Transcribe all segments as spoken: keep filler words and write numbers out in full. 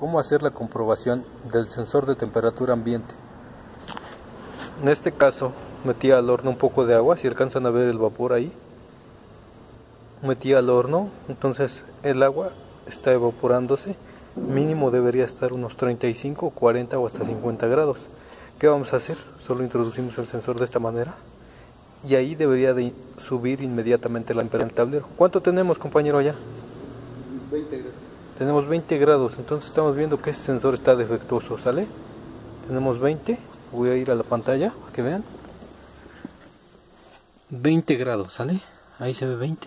¿Cómo hacer la comprobación del sensor de temperatura ambiente? En este caso metí al horno un poco de agua, si alcanzan a ver el vapor ahí. Metí al horno, entonces el agua está evaporándose, mínimo debería estar unos treinta y cinco, cuarenta o hasta cincuenta grados. ¿Qué vamos a hacer? Solo introducimos el sensor de esta manera y ahí debería de subir inmediatamente la temperatura del tablero. ¿Cuánto tenemos, compañero, allá? veinte grados. Tenemos veinte grados, entonces estamos viendo que este sensor está defectuoso, ¿sale? Tenemos veinte, voy a ir a la pantalla para que vean. veinte grados, ¿sale? Ahí se ve veinte.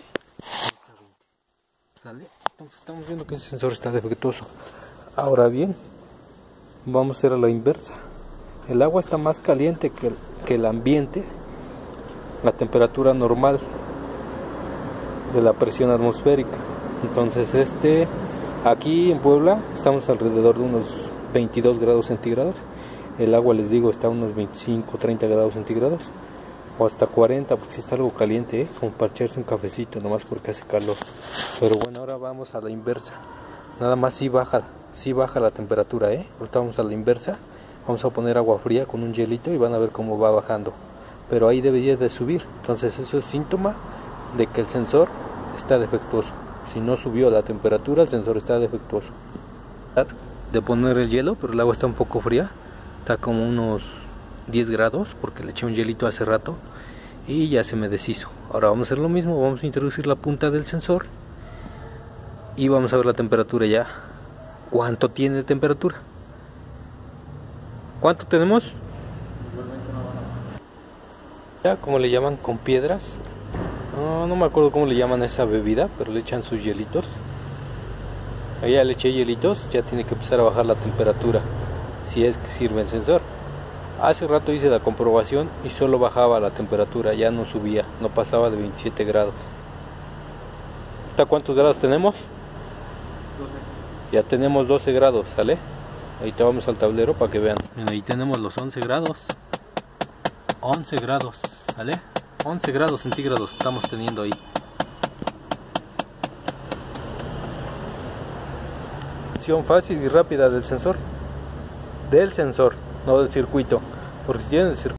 ¿Sale? Entonces estamos viendo que ese sensor está defectuoso. Ahora bien, vamos a hacer a la inversa. El agua está más caliente que el, que el ambiente, la temperatura normal de la presión atmosférica. Entonces este, aquí en Puebla estamos alrededor de unos veintidós grados centígrados. El agua, les digo, está a unos veinticinco, treinta grados centígrados. O hasta cuarenta, porque si está algo caliente, ¿eh? Como para echarse un cafecito, nomás porque hace calor. Pero bueno, ahora vamos a la inversa. Nada más si baja, si baja la temperatura, ¿eh? Ahorita vamos a la inversa. Vamos a poner agua fría con un hielito y van a ver cómo va bajando. Pero ahí debería de subir. Entonces eso es síntoma de que el sensor está defectuoso. Si no subió la temperatura, el sensor está defectuoso. De poner el hielo, pero el agua está un poco fría. Está como unos diez grados porque le eché un hielito hace rato y ya se me deshizo. Ahora vamos a hacer lo mismo, vamos a introducir la punta del sensor y vamos a ver la temperatura ya. ¿Cuánto tiene de temperatura? ¿Cuánto tenemos? Ya, como le llaman, con piedras. No, no me acuerdo cómo le llaman a esa bebida, pero le echan sus hielitos. Ahí ya le eché hielitos, ya tiene que empezar a bajar la temperatura, si es que sirve el sensor. Hace rato hice la comprobación y solo bajaba la temperatura, ya no subía, no pasaba de veintisiete grados. ¿Hasta cuántos grados tenemos? doce. Ya tenemos doce grados, ¿sale? Ahí te vamos al tablero para que vean. Ahí tenemos los once grados. once grados, ¿sale? once grados centígrados estamos teniendo ahí. Acción fácil y rápida del sensor. Del sensor. No del circuito, porque si tienen el circuito